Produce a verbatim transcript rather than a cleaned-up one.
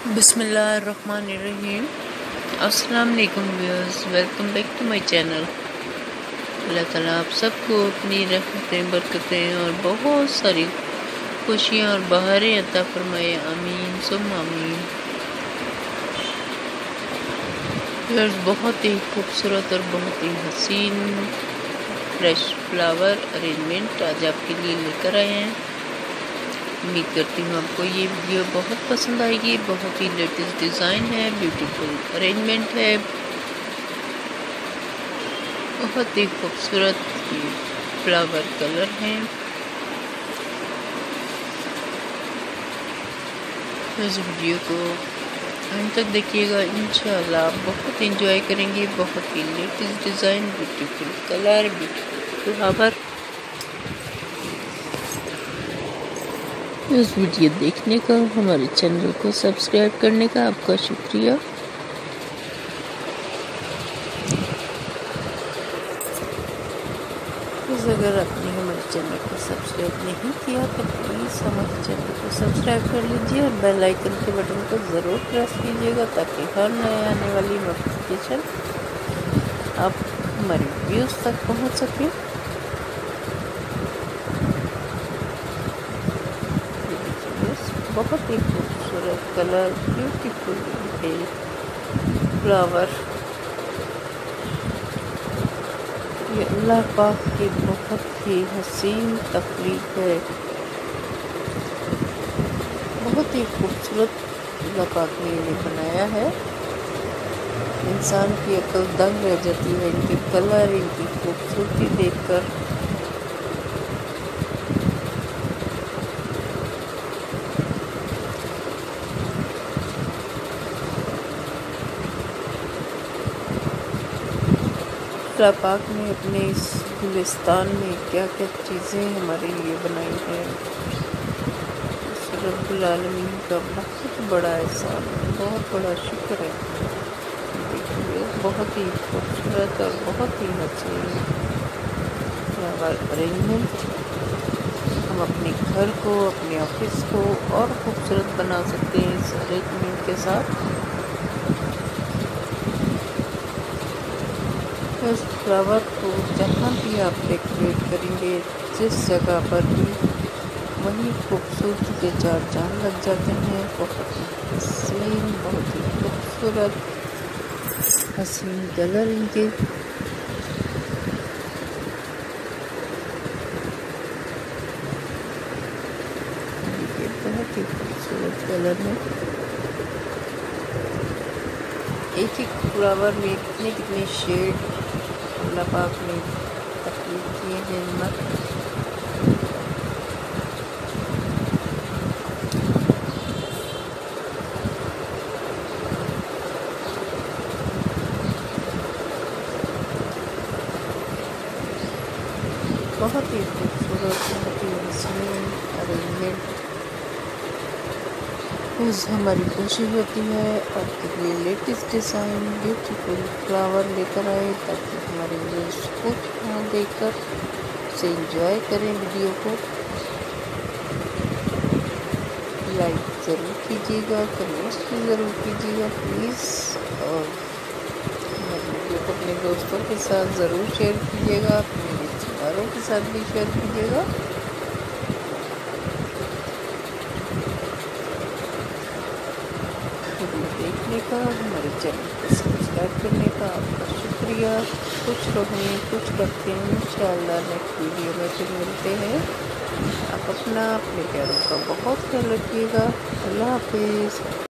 بسم اللہ الرحمن الرحیم۔ السلام علیکم viewers, welcome back to my channel. اللہ تعالیٰ آپ سب کو اپنی رحمتیں، برکتیں اور بہت ساری خوشیاں اور بہاریں عطا فرمائے، آمین ثم آمین۔ ویورز، بہت ہی خوبصورت اور بہت ہی حسین فریش فلاور ارینجمنٹ آج آپ کے لیے لے کر آئے ہیں۔ امید کرتی ہوں آپ کو یہ ویڈیو بہت پسند آئے گی۔ بہت ہی لیٹسٹ ڈیزائن ہے، بیوٹیفل ارینجمنٹ ہے، بہت ہی خوبصورت فلاور کلر ہیں۔ اس ویڈیو کو انت تک دیکھیے گا، انشاءاللہ آپ بہت انجوائے کریں گے۔ بہت ہی latest design, beautiful colour, beautiful flower. اس ویڈیو دیکھنے کا، ہمارے چینل کو سبسکرائب کرنے کا آپ کا شکریہ۔ پلیز اگر آپ نے ہمارے چینل کو سبسکرائب نہیں کیا تو پلیز ہمارے چینل کو سبسکرائب کر لیجیے اور بیل آئیکن کے بٹن کو ضرور پریس کیجیے گا تاکہ ہر نئے آنے والی نوٹیفیکیشن آپ ہماری ویڈیوز تک پہنچ سکیں۔ بہت ہی خوبصورت کلر، بیوٹیفل فلاور، یہ اللہ پاک کی بہت ہی حسین تخلیق ہے۔ بہت ہی خوبصورت اللہ پاک نے انہیں بنایا ہے۔ انسان کی عقل دنگ رہ جاتی ہے ان کے کلر، ان کی خوبصورتی دیکھ کر۔ اللہ پاک نے اپنے اس گلستان میں کیا کیا چیزیں ہمارے لیے بنائی ہیں، اس رب العالمین کا بہت بڑا احسان ہے، بہت بڑا شکر ہے۔ دیکھیے بہت ہی خوبصورت اور بہت ہی حسین فلاور ارینجمنٹ۔ ہم اپنے گھر کو، اپنے آفس کو اور خوبصورت بنا سکتے ہیں اس ارینجمنٹ کے ساتھ۔ اس فلاور کو جہاں بھی آپ ڈیکوریٹ کریں گے، جس جگہ پر بھی، وہیں خوبصورتی کے چار چاند لگ جاتے ہیں۔ بہت ہی حسین، بہت ہی خوبصورت حسین کلر ان کے۔ یہ بہت ہی خوبصورت کلر ہے۔ ایک ایک فلاور میں کتنے کتنے شیڈ اللہ پاک نے تخلیق کیے ہیں۔ بہت ہی خوبصورت، بہت ہی حسین ارینجمنٹ۔ بس ہماری کوشش ہوتی ہے آپ کے لیے لیٹسٹ ڈیزائن، بیوٹیفل فلاور لے کر آئے تاکہ ہمارے ویورز خود وہاں دیکھ کر اسے انجوائے کریں۔ ویڈیو کو لائک ضرور کیجیے گا، کمنٹس بھی ضرور کیجیے گا پلیز، اور ہماری ویڈیو کو اپنے دوستوں کے ساتھ ضرور شیئر کیجیے گا، اپنے رشتہ داروں کے ساتھ بھی شیئر کیجیے گا۔ ویڈیو دیکھنے کا، ہمارے چینل کو سبسکرائب کرنے کا آپ کا شکریہ۔ خوش رہیں، خوش رکھیں۔ انشاءاللہ نیکسٹ ویڈیو میں پھر ملتے ہیں۔ آپ اپنا، اپنے پیاروں کا بہت خیال رکھیے گا۔ اللہ حافظ۔